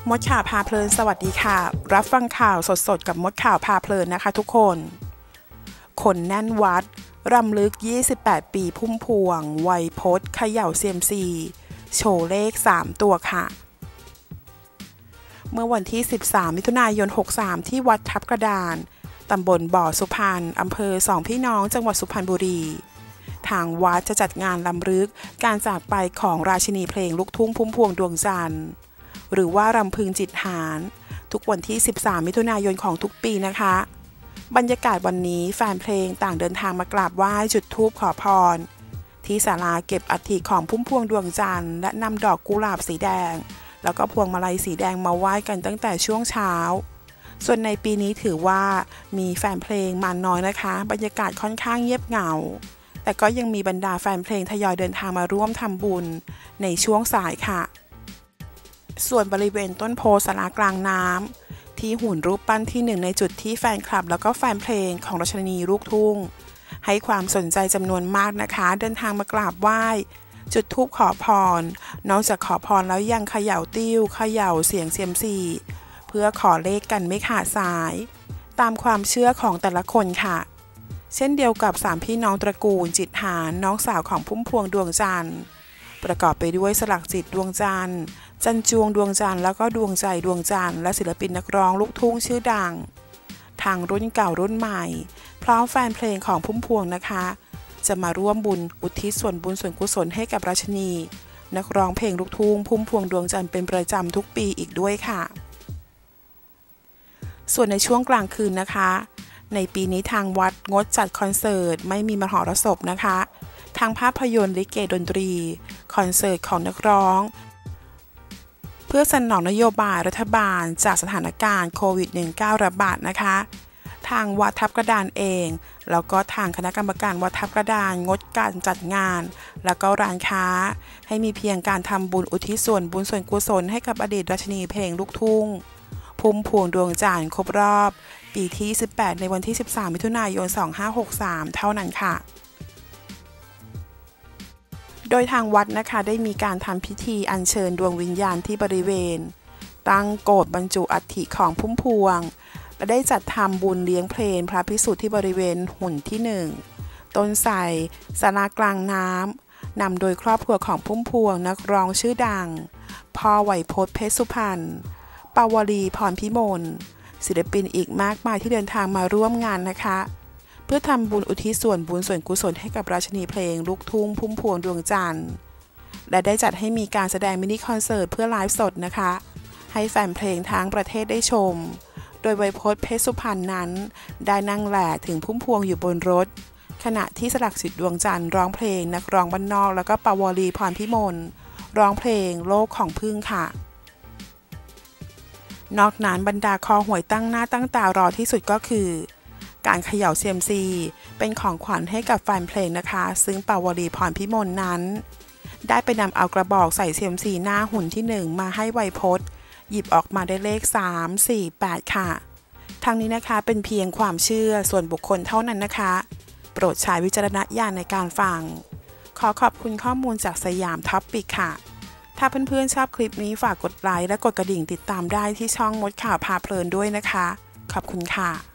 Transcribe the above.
มดข่าวพาเพลินสวัสดีค่ะรับฟังข่าวสดๆกับมดข่าวพาเพลินนะคะทุกคนแน่นวัดรำลึก28ปีพุ่มพวงไวยพจน์เขย่าเซียมซีโชว์เลข3ตัวค่ะเมื่อวันที่13มิถุนายน63ที่วัดทับกระดานตำบลบ่อสุพรรณอำเภอสองพี่น้องจังหวัดสุพรรณบุรีทางวัดจะจัดงานรำลึกการจากไปของราชินีเพลงลูกทุ่งพุ่มพวงดวงจันทร์หรือว่ารำพึงจิตหารทุกวันที่13มิถุนายนของทุกปีนะคะบรรยากาศวันนี้แฟนเพลงต่างเดินทางมากราบไหว้จุดธูปขอพรที่ศาลาเก็บอัฐิของพุ่มพวงดวงจันทร์และนำดอกกุหลาบสีแดงแล้วก็พวงมาลัยสีแดงมาไหว้กันตั้งแต่ช่วงเช้าส่วนในปีนี้ถือว่ามีแฟนเพลงมาน้อยนะคะบรรยากาศค่อนข้างเงียบเหงาแต่ก็ยังมีบรรดาแฟนเพลงทยอยเดินทางมาร่วมทำบุญในช่วงสายค่ะส่วนบริเวณต้นโพศาลากลางน้ำที่หุ่นรูปปั้นที่หนึ่งในจุดที่แฟนคลับแล้วก็แฟนเพลงของราชินีลูกทุ่งให้ความสนใจจำนวนมากนะคะเดินทางมากราบไหว้จุดธูปขอพรนอกจากขอพรแล้วยังเขย่าติ้วเขย่าเสียงเซียมซีเพื่อขอเลขกันไม่ขาดสายตามความเชื่อของแต่ละคนค่ะเช่นเดียวกับ3พี่น้องตระกูลจิตหารน้องสาวของพุ่มพวงดวงจันทร์ประกอบไปด้วยสลักจิตดวงจันทร์จันจวงดวงจันทร์แล้วก็ดวงใจดวงจันทร์และศิลปินนักร้องลูกทุ่งชื่อดังทางรุ่นเก่ารุ่นใหม่พร้อมแฟนเพลงของพุ่มพวงนะคะจะมาร่วมบุญอุทิศส่วนบุญส่วนกุศลให้กับราชินีนักร้องเพลงลูกทุ่งพุ่มพวงดวงจันทร์เป็นประจำทุกปีอีกด้วยค่ะส่วนในช่วงกลางคืนนะคะในปีนี้ทางวัดงดจัดคอนเสิร์ตไม่มีมหรสพนะคะทางภาพยนตร์ลิเกดนตรีคอนเสิร์ตของนักร้องเพื่อสนองนโยบายรัฐบาลจากสถานการณ์โควิด -19 ระบาดนะคะทางวัดทับกระดานเองแล้วก็ทางคณะกรรมการวัดทับกระดานงดการจัดงานแล้วก็ร้านค้าให้มีเพียงการทำบุญอุทิศส่วนบุญส่วนกุศลให้กับอดีตราชินีเพลงลูกทุ่งพุ่มพวงดวงจันทร์ครบรอบปีที่18ในวันที่13มิถุนายน2563เท่านั้นค่ะโดยทางวัดนะคะได้มีการทำพิธีอัญเชิญดวงวิญญาณที่บริเวณตั้งโกฐบรรจุอัฐิของพุ่มพวงและได้จัดทำบุญเลี้ยงเพลงพระภิกษุที่บริเวณหุ่นที่1ต้นไทรศาลากลางน้ำนำโดยครอบครัวของพุ่มพวงนักร้องชื่อดังพ่อไวยพจน์เพชรสุพรรณปาวลีพรพิมลศิลปินอีกมากมายที่เดินทางมาร่วมงานนะคะเพื่อทำบุญอุทิศส่วนบุญส่วนกุศลให้กับราชินีเพลงลูกทุ่งพุ่มพวงดวงจันทร์และได้จัดให้มีการแสดงมินิคอนเสิร์ตเพื่อไลฟ์สดนะคะให้แฟนเพลงทั้งประเทศได้ชมโดยไวยพจน์เพชรสุพรรณนั้นได้นั่งแหล่ถึงพุ่มพวงอยู่บนรถขณะที่สลักจิตดวงจันทร์ร้องเพลงนักร้องบ้านนอกแล้วก็ปาวลีพรพิมลร้องเพลงโลกของพึ่งค่ะนอกนั้นบรรดาคอหวยตั้งหน้าตั้งตารอที่สุดก็คือการเขย่าเซียมซีเป็นของขวัญให้กับแฟนเพลงนะคะซึ่งปาวลีพรพิมลนั้นได้ไปนำเอากระบอกใส่เซียมซีหน้าหุ่นที่1มาให้ไวยพจน์หยิบออกมาได้เลข3 4 8ค่ะทั้งนี้นะคะเป็นเพียงความเชื่อส่วนบุคคลเท่านั้นนะคะโปรดใช้วิจารณญาณในการฟังขอขอบคุณข้อมูลจากสยามท็อปปิกค่ะถ้าเพื่อนๆชอบคลิปนี้ฝากกดไลค์และกดกระดิ่งติดตามได้ที่ช่องมดข่าวพาเพลินด้วยนะคะขอบคุณค่ะ